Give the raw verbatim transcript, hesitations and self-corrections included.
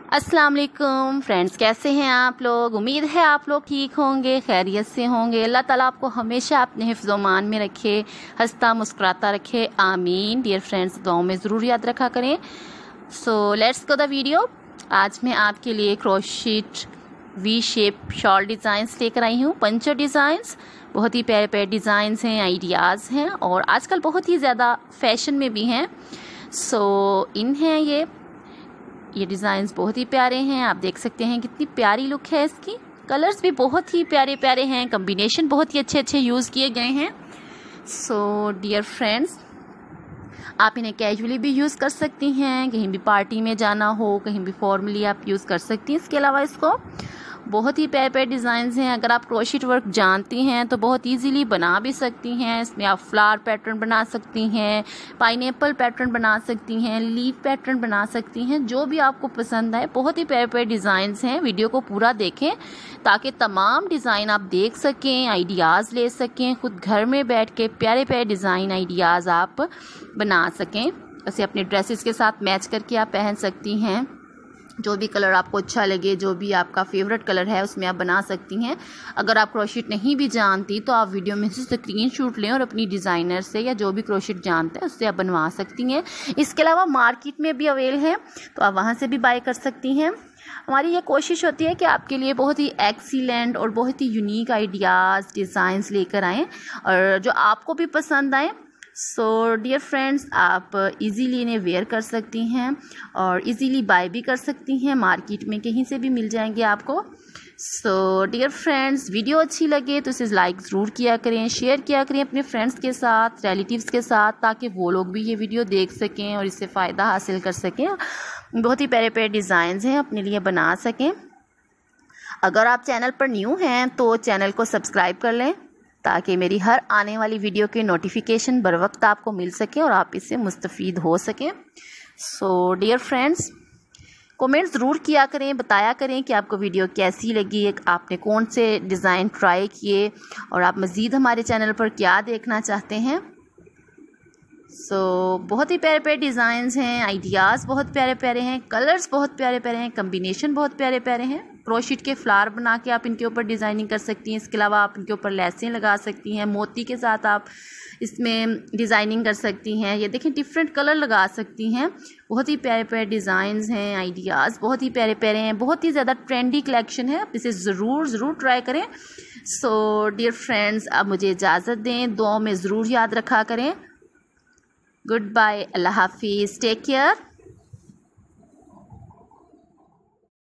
अस्सलाम वालेकुम फ्रेंड्स, कैसे हैं आप लोग। उम्मीद है आप लोग ठीक होंगे, खैरियत से होंगे। अल्लाह ताला आपको हमेशा अपने हिफ्ज़ मान में रखे, हंसता मुस्कुराता रखे, आमीन। डियर फ्रेंड्स, दुआओं में ज़रूर याद रखा करें। So let's go the video. आज मैं आपके लिए crochet V shape shawl designs लेकर आई हूँ। पंचो डिज़ाइंस, बहुत ही प्यारे प्यारे डिज़ाइंस हैं, आइडियाज़ हैं और आजकल बहुत ही ज़्यादा फैशन में भी हैं। सो इन हैं ये ये डिज़ाइंस बहुत ही प्यारे हैं। आप देख सकते हैं कितनी प्यारी लुक है इसकी। कलर्स भी बहुत ही प्यारे प्यारे हैं, कॉम्बिनेशन बहुत ही अच्छे अच्छे यूज़ किए गए हैं। सो डियर फ्रेंड्स, आप इन्हें कैजुअली भी यूज़ कर सकती हैं, कहीं भी पार्टी में जाना हो, कहीं भी फॉर्मली आप यूज़ कर सकती हैं। इसके अलावा इसको बहुत ही प्यारे प्यारे डिज़ाइंस हैं। अगर आप क्रोशिट वर्क जानती हैं तो बहुत इजीली बना भी सकती हैं। इसमें आप फ्लावर पैटर्न बना सकती हैं, पाइनएप्पल पैटर्न बना सकती हैं, लीफ पैटर्न बना सकती हैं, जो भी आपको पसंद आए। बहुत ही प्यारे प्यारे डिज़ाइंस हैं। वीडियो को पूरा देखें ताकि तमाम डिज़ाइन आप देख सकें, आइडियाज़ ले सकें, खुद घर में बैठ के प्यारे प्यारे डिज़ाइन आइडियाज़ आप बना सकें। इसे अपने ड्रेसेस के साथ मैच करके आप पहन सकती हैं। जो भी कलर आपको अच्छा लगे, जो भी आपका फेवरेट कलर है, उसमें आप बना सकती हैं। अगर आप क्रोशिट नहीं भी जानती तो आप वीडियो में से स्क्रीनशॉट लें और अपनी डिज़ाइनर से या जो भी क्रोशिट जानते हैं उससे आप बनवा सकती हैं। इसके अलावा मार्केट में भी अवेल है, तो आप वहाँ से भी बाय कर सकती हैं। हमारी ये कोशिश होती है कि आपके लिए बहुत ही एक्सीलेंट और बहुत ही यूनिक आइडियाज़, डिज़ाइंस लेकर आएँ और जो आपको भी पसंद आए। सो डियर फ्रेंड्स, आप इजीली इन्हें वेयर कर सकती हैं और इजीली बाय भी कर सकती हैं। मार्केट में कहीं से भी मिल जाएंगे आपको। सो डियर फ्रेंड्स, वीडियो अच्छी लगे तो इसे लाइक ज़रूर किया करें, शेयर किया करें अपने फ्रेंड्स के साथ, रिलेटिव्स के साथ, ताकि वो लोग भी ये वीडियो देख सकें और इससे फ़ायदा हासिल कर सकें। बहुत ही प्यारे प्यारे डिज़ाइंस हैं, अपने लिए बना सकें। अगर आप चैनल पर न्यू हैं तो चैनल को सब्सक्राइब कर लें ताकि मेरी हर आने वाली वीडियो के नोटिफिकेशन बर वक्त आपको मिल सके और आप इससे मुस्तफ़ीद हो सकें। सो डियर फ्रेंड्स, कमेंट ज़रूर किया करें, बताया करें कि आपको वीडियो कैसी लगी, आपने कौन से डिज़ाइन ट्राई किए और आप मज़ीद हमारे चैनल पर क्या देखना चाहते हैं। सो so, बहुत ही प्यारे प्यारे डिज़ाइंस हैं, आइडियाज़ बहुत प्यारे प्यारे हैं, कलर्स बहुत प्यारे प्यारे हैं, कॉम्बिनेशन बहुत प्यारे प्यारे हैं। क्रोशिट के फ्लावर बना के आप इनके ऊपर डिज़ाइनिंग कर सकती हैं। इसके अलावा आप इनके ऊपर लेसें लगा सकती हैं, मोती के साथ आप इसमें डिज़ाइनिंग कर सकती हैं। ये देखें, डिफरेंट कलर लगा सकती हैं। बहुत ही प्यारे प्यारे डिज़ाइंस हैं, आइडियाज़ बहुत ही प्यारे प्यारे हैं। बहुत ही ज़्यादा ट्रेंडी कलेक्शन है, आप इसे ज़रूर ज़रूर ट्राई करें। सो डियर फ्रेंड्स, अब मुझे इजाज़त दें, दुआओं में ज़रूर याद रखा करें। गुड बाय, अल्लाह हाफिज़, टेक केयर।